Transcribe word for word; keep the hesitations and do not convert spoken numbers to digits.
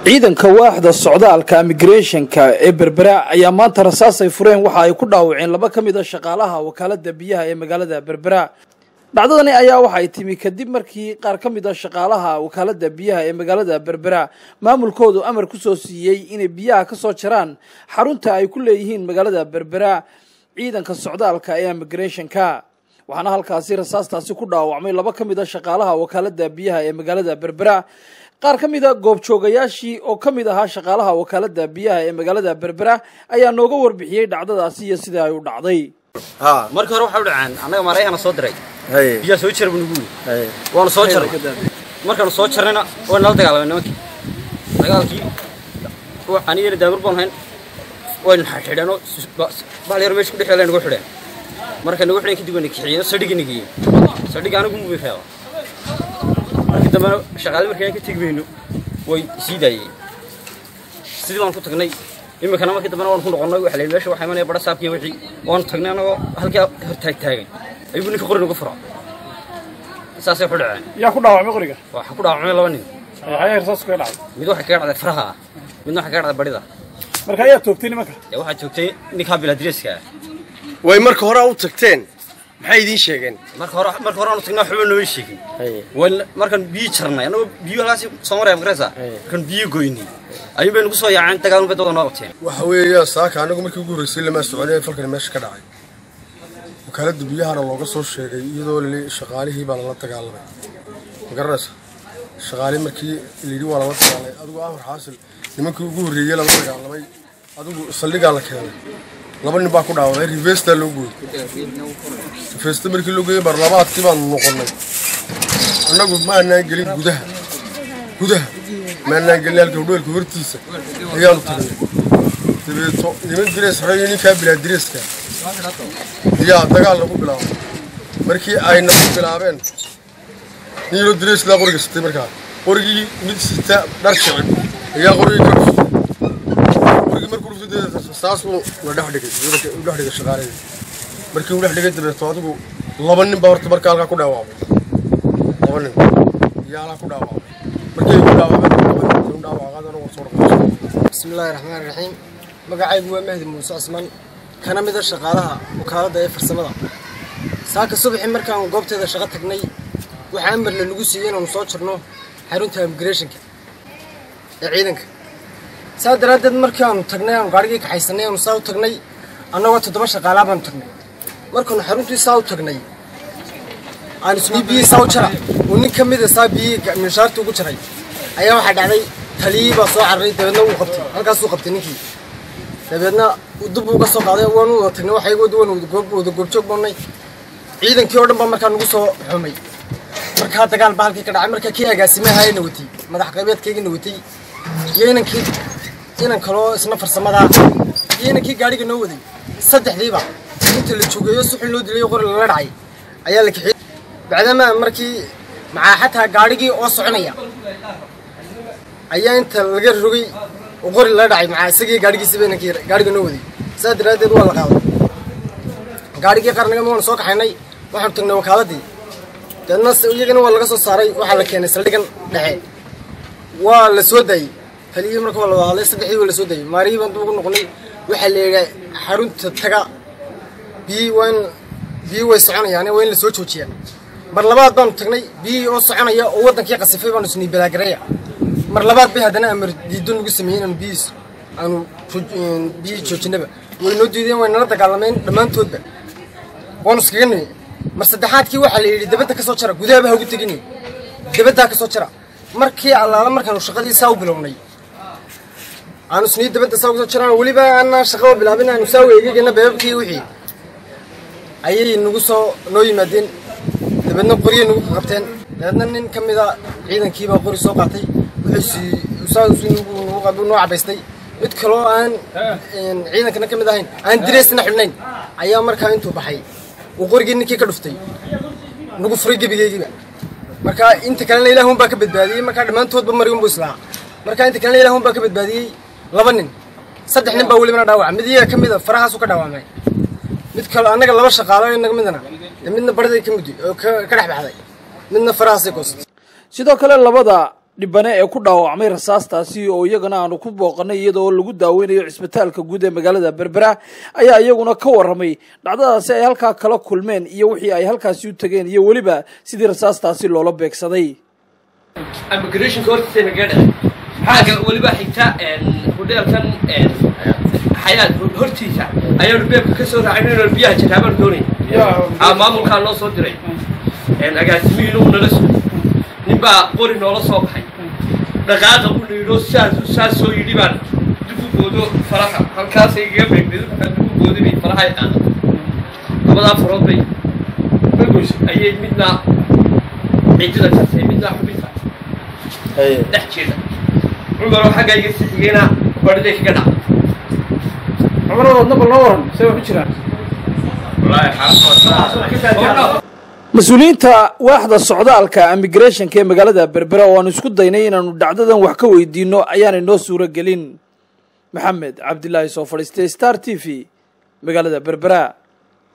ciidanka waaxda socdaalka immigration-ka ee Berbera ayaa maanta rasaas ay fureen waxa ay ku dhaawaceen laba ka mid ah shaqaalaha wakaalada biyaha ee magaalada Berbera. dhacdadani ayaa waxa ay timi kadib markii qaar ka mid ah shaqaalaha wakaalada biyaha ee magaalada Berbera maamulkoodu amar ku soo siiyay inay biyaha ka soo jaraan xarunta ay ku leeyihiin magaalada Berbera ciidanka socdaalka ee immigration-ka. waxaana halkaasi rasaastaasi ku dhaawacmay laba ka mid ah shaqaalaha wakaalada biyaha ee magaalada Berbera. qaar ka mid ah goobjoogayaashii oo ka mid ahaa shaqaalaha wakaalada biyaha ee magaalada Berbera ayaa nooga warbixiyay dhacdadaasi iyo sida ay u dhacday. ha markii hore waxa u dhacaan anaga mareeyana soo diray hay biyo soo jar bunugu hay waan soo jaray markaan soo jarnayna waan la dagaalamay nimankii dagaalkii oo aniga daamir baan hayn waan xidhano bal yar meesha ku dhexeeyay nagu xidheen markaan nagu xidheen kadib waan kixiyo sadhiganigi sadhiga anigu muu bixiyo dama shaqaale markay ka tigmayno way siidaayeen sidii waan ku tagnay imikana markii dambana waan ku noqonay waxa la meesha waxa imanay bada saabkii wixii waan tagnay anagoo halka hor taag taagay ayuu ninka qorin ugu furo saasay ku dhaceen yaa ku dhaawacmay qoriga waxa ku dhaawacmay laba nin ay rasaas ku dhacay mid waxa ka dhacday faraha midna waxa ka dhacday badida marka ayaa toogtay nimanka yaa waxa joogtay ninka bilaadriiska way marka hore u tagteen maxay idin sheegeen marka hore marka hore aanu tagnaa xubo noo sheegin wal markan biyo jarnay anoo biyo halaasi Soomaaliya magrasa kan biyo goyni ayuu been ku soo yaaceen dagaalmo badda noo qabteen waxa weeyaa saaka anagu markii ugu horeysay lama socodeen falkan meesha ka dhacay wakaalada biyahana looga soo sheegay iyadoo la shaqaalihii baa la dagaalamay magarasa shaqaale markii liidi waa la dagaalamay adigu amar xaasil nimankii ugu horeeyay la dagaalamay adigu saldhiga la keenay laba nin baa ku dhaawacay rivesta loo gooyay rivesta markii loo gooyay barlabaadkii baan noqonay anagu ma aanan gelin gudaha gudaha ma aanan gelin halka dhoolka hortiisa ayaanu tagnay dabeeto niman direes xoreyay ninka bilaadriiska yaa dagaal lagu bilaabay markii ay naga bilaabeen niyo direes la qoriga sitay markaa qorigii mid sita dhar shicib ayaa qoriga ka saasoo wada dhigay wada dhigay shaqaalada markii uu dhigay dabeeto adigu laba nin baa horta markaa halka ku dhaawacay laba nin yaa la ku dhaawacay markii uu dhaawacay uu dhaawacay oo soo dhaqay bismillaahir rahmaanir rahiim magacaygu waa Mahdi Muuse Asman kana mid ah shaqaalaha wakaalada ee farsamada saaka subaxii markaan goobteeda shaqo tagnay waxa amar la nagu siiyay inaan soo jirno xarunta immigration-ka ee ciidanka saadaradeed markaan tagnay aan gaariga ka xaysanay aan soo tagnay anagoo toddoba shaqaalaha baan tagnay markaan xaruntii soo tagnay aan ismi biyo soo jara oo nin kamid ah saabiga mishaartu ugu jiray ayaa waxa dhacday taliiba soo carray dabeedna uu qabtay halkaas uu qabtay ninkii dabeedna uu dib uga soo qaaday waan u tagnay waxa igu duwan uu goob uu goob joog banay ciidankii oo dhan baa markaan ugu soo xumay marka dagaal baa halkii ka dhacay marka kii agaasimaha ay nawatay madax qaybeedkayga nawatay yeenankii inaan kaloo isna farsamada yeenankii gaariga noo waday saddexdiiba inta la joogayo suxul loo dilay qor la dhacay ayaa la kixiyay bacdama markii maca xataa gaarigii oo soconaya ayaa inta laga rogay qor la dhacay maca isagii gaarigiisa beenankii gaariga noo waday saadaradeed waa la qaaday gaarigii qarnaga ma soo kaxaynay waxaan tagnay wakaaladii dadna iyagana waa laga soo saaray waxa la keenay saldhigan dhaxe waa la soo daayay taliye markii la wada hadlay saddexdii waa la soo daayay maariyi baan ugu noqonay waxa la yiraahdaa xarunta taga biyo waan biyo way soconayaan waa in la soo joojiyaa mar labaad baan tagnay biyo oo soconaya oo wadankii qasifay baan isni balaagaraya mar labaad bay hadana amar diido ugu sameeyeen biyo aanu biyo joojinaba way noo diideen way nala dagaalameen dhamaantoodba waan iskaga nimay mar saddexaadkii waxa la yiri dibadda ka soo jara gudaha ugu taginay dibadda ka soo jara markii allaala markaan shaqadii saa u bilownay aanu isnii dibadda saa u soo jiraan waliba aan shaqo bilaabin aanu saa weegayna beebkii wixii ayay nagu soo noo yimaadeen dibadna qoriye nagu qabteen dadna nin kamid ah ciidankii baa qori soo qaatay wixii saa uu qabo noo cabaystay mid kale aan ciidankana kamid ahayn aan direesna xidhnayn ayaa markaa intuu baxay uu qorigii ninkii ka dhuftay nagu furay gabigeygiiba marka inta kalena Ilaahay baa ka badbaadiyay marka dhamaantoodba mareen buu islaa marka inta kalena Ilaahay baa ka badbaadiyay laba nin saddex nin baa waliba dhaawacay mid iyaga kamid ah farahaas uu ka dhaawacmay mid kale anaga laba shaqaalo inaga midna midna barday ka mid oo ka dhax baxday midna farahaas ay goostay sidoo kale labada dhibane ee ku dhaawacmay rasaastaasi oo iyagana aanu ku booqanay iyadoo lagu daaweynayo cisbitaalka guud ee magaalada Berbera ayaa iyaguna ka waramay dhacdadaasi ay halkaa kala kulmeen iyo wixii ay halkaasi u tageen iyo weliba sidii rasaastaasi loola beegsaday. immigration courtesina gaadhay xaga waliba xigta een hotelkan een xayaad hortiisa ayaa beebka ka soo raacay inuu biyaha jaraabaan doonay aa maamulka loo soo diray een agaasimiinu nala soo niba qori noola soo baxay dhaqaaqa u leeyo saas saas soo yidhi baan dib u goodo faraha halkaas ay iga beegday dib u goodo bi faraha ay qaado labada farood bay magoys ayay midna cidda ka sii midna xubinta ay dhaxjeeda umaro xaga iga sixiyena badhay ka dhac umaro wadna loo waran say wax jiraan wallahi xaalad mas-uuliyiinta waaxda socdaalka immigration ee magaalada Berbera oo aan isku daynay inaanu dhacdadan wax ka weydiino ayaan inoo suura gelin. Maxamed Cabdilaahi soo fadhiistay Star T V magaalada Berbera.